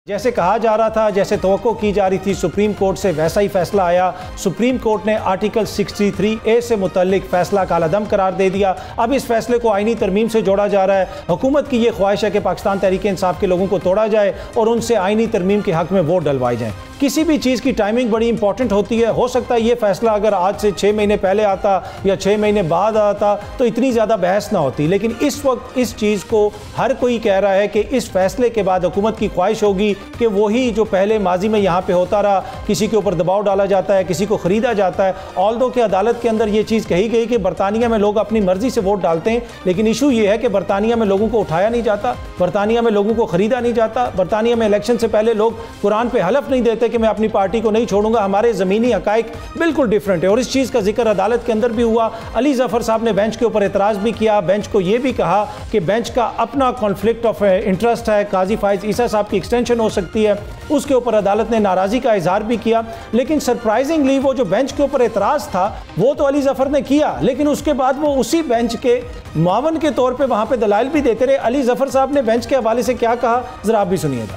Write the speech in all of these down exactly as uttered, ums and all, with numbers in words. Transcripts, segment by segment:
जैसे कहा जा रहा था, जैसे तवक्को की जा रही थी सुप्रीम कोर्ट से, वैसा ही फैसला आया। सुप्रीम कोर्ट ने आर्टिकल तिरसठ ए से मुतल्लिक फैसला कालादम करार दे दिया। अब इस फैसले को आईनी तरमीम से जोड़ा जा रहा है। हुकूमत की ये ख्वाहिश है कि पाकिस्तान तहरीक इंसाफ के लोगों को तोड़ा जाए और उनसे आईनी तरमीम के हक में वोट डलवाए जाएँ। किसी भी चीज़ की टाइमिंग बड़ी इंपॉर्टेंट होती है। हो सकता है ये फैसला अगर आज से छः महीने पहले आता या छः महीने बाद आता तो इतनी ज़्यादा बहस ना होती, लेकिन इस वक्त इस चीज़ को हर कोई कह रहा है कि इस फैसले के बाद हुकूमत की ख्वाहिश होगी कि वही जो पहले माजी में यहाँ पे होता रहा, किसी के ऊपर दबाव डाला जाता है, किसी को ख़रीदा जाता है। ऑल्दो कि अदालत के अंदर ये चीज़ कही गई कि बरतानिया में लोग अपनी मर्ज़ी से वोट डालते हैं, लेकिन इशू ये है कि बरतानिया में लोगों को उठाया नहीं जाता, बरतानिया में लोगों को ख़रीदा नहीं जाता। बरतानिया में इलेक्शन से पहले लोग कुरान पर हलफ नहीं देते कि मैं अपनी पार्टी को नहीं छोड़ूंगा। हमारे ज़मीनी हकाइक बिल्कुल डिफरेंट है और इस चीज़ का जिक्र अदालत के अंदर भी हुआ। अली जफ़र साहब ने बेंच के ऊपर एतराज़ भी किया। बेंच को यह भी कहा कि बेंच का अपना कॉन्फ्लिक्ट ऑफ इंटरेस्ट है, काजी फाइज ईसा साहब की एक्सटेंशन हो सकती है, उसके ऊपर अदालत ने नाराज़गी का इजहार भी किया। लेकिन सरप्राइजिंगली वो जो बेंच के ऊपर एतराज़ था वो तो अली जफ़र ने किया, लेकिन उसके बाद वो उसी बेंच के मुआवन के तौर पर वहाँ पर दलाइल भी देते रहे। अली जफ़र साहब ने बेंच के हवाले से क्या कहा, ज़रा आप भी सुनिएगा।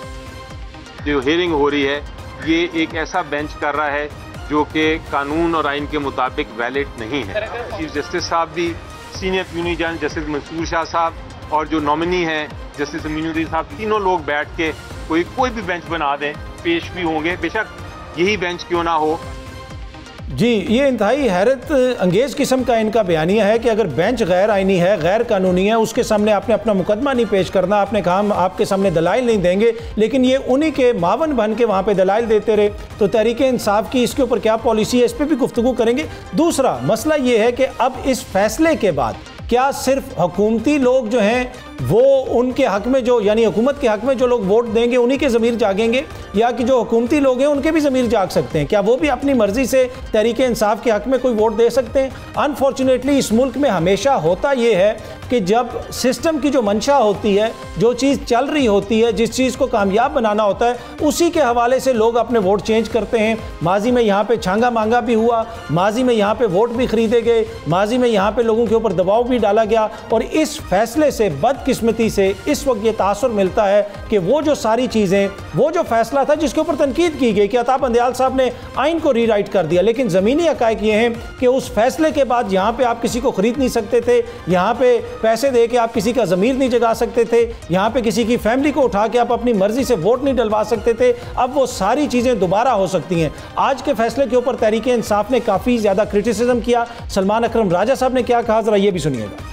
जो हियरिंग हो रही है ये एक ऐसा बेंच कर रहा है जो कि कानून और आइन के मुताबिक वैलिड नहीं है। चीफ जस्टिस साहब भी, senior attorney general justice Mansoor Shah साहब और जो नॉमिनी हैं जस्टिस अमीनुद्दीन साहब, तीनों लोग बैठ के कोई कोई भी बेंच बना दें, पेश भी होंगे, बेशक यही बेंच क्यों ना हो। जी, ये इंतहाई हैरत अंगेज़ किस्म का इनका बयानिया है कि अगर बेंच गैर आइनी है, गैर कानूनी है, उसके सामने आपने अपना मुकदमा नहीं पेश करना, आपने कहा हम आपके सामने दलाइल नहीं देंगे, लेकिन ये उन्हीं के मावन बन के वहाँ पे दलाइल देते रहे। तो तहरीक इंसाफ की इसके ऊपर क्या पॉलिसी है, इस पर भी गुफ्तगू करेंगे। दूसरा मसला ये है कि अब इस फैसले के बाद क्या सिर्फ हुकूमती लोग जो हैं वो उनके हक में, जो यानी हुकूमत के हक में जो लोग वोट देंगे उन्हीं के ज़मीर जागेंगे, या कि जो हुकूमती लोग हैं उनके भी ज़मीर जाग सकते हैं? क्या वो भी अपनी मर्ज़ी से तहरीक इंसाफ के हक में कोई वोट दे सकते हैं? अनफॉर्चुनेटली इस मुल्क में हमेशा होता ये है कि जब सिस्टम की जो मंशा होती है, जो चीज़ चल रही होती है, जिस चीज़ को कामयाब बनाना होता है, उसी के हवाले से लोग अपने वोट चेंज करते हैं। माजी में यहाँ पे छांगा मांगा भी हुआ, माजी में यहाँ पे वोट भी खरीदे गए, माजी में यहाँ पे लोगों के ऊपर दबाव भी डाला गया। और इस फैसले से बदकिस्मती से इस वक्त ये तासुर मिलता है कि वो जो सारी चीज़ें, वो जो फैसला था जिसके ऊपर तनकीद की गई कि अता बंदयाल साहब ने आइन को रीराइट कर दिया, लेकिन ज़मीनी हकाइक ये हैं कि उस फैसले के बाद यहाँ पे आप किसी को ख़रीद नहीं सकते थे, यहाँ पे पैसे दे के आप किसी का ज़मीर नहीं जगा सकते थे, यहाँ पे किसी की फैमिली को उठा के आप अपनी मर्जी से वोट नहीं डलवा सकते थे। अब वो सारी चीज़ें दोबारा हो सकती हैं। आज के फैसले के ऊपर तहरीक इंसाफ ने काफ़ी ज़्यादा क्रिटिसिज्म किया। सलमान अकरम राजा साहब ने क्या कहा, ज़रा ये भी सुनिएगा।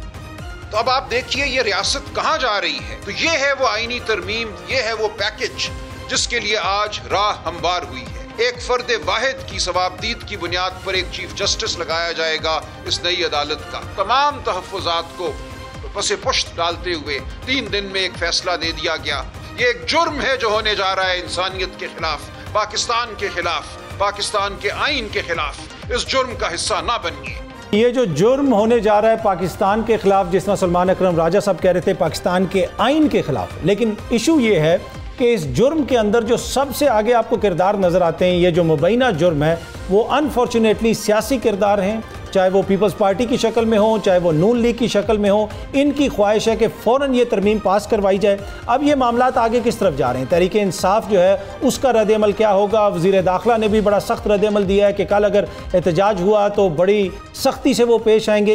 तो अब आप देखिए ये रियासत कहां जा रही है। तो ये है वो आईनी तरमीम, ये है वो पैकेज जिसके लिए आज राह हमवार हुई है। एक फर्द वाहिद की सवाबदीद की बुनियाद पर एक चीफ जस्टिस लगाया जाएगा इस नई अदालत का। तमाम तहफ़्फ़ुज़ात को पसे पुश्त डालते हुए तीन दिन में एक फैसला दे दिया गया। ये एक जुर्म है जो होने जा रहा है इंसानियत के खिलाफ, पाकिस्तान के खिलाफ, पाकिस्तान के आइन के खिलाफ। इस जुर्म का हिस्सा ना बनिए। ये जो जुर्म होने जा रहा है पाकिस्तान के खिलाफ, जिस तरह सलमान अकरम राजा साहब कह रहे थे पाकिस्तान के आइन के खिलाफ, लेकिन इशू ये है कि इस जुर्म के अंदर जो सबसे आगे आपको किरदार नज़र आते हैं, ये जो मुबैना जुर्म है वो अनफॉर्चुनेटली सियासी किरदार हैं, चाहे वो पीपल्स पार्टी की शक्ल में हो, चाहे वो नून लीग की शक्ल में हो। इनकी ख्वाहिश है कि फ़ौरन ये तरमीम पास करवाई जाए। अब ये मामलात आगे किस तरफ जा रहे हैं, तहरीक इंसाफ जो है उसका रद्द-ए-अमल क्या होगा? वज़ीर दाखिला ने भी बड़ा सख्त रद्द-ए-अमल दिया है कि कल अगर एहतजाज हुआ तो बड़ी सख्ती से वो पेश आएंगे।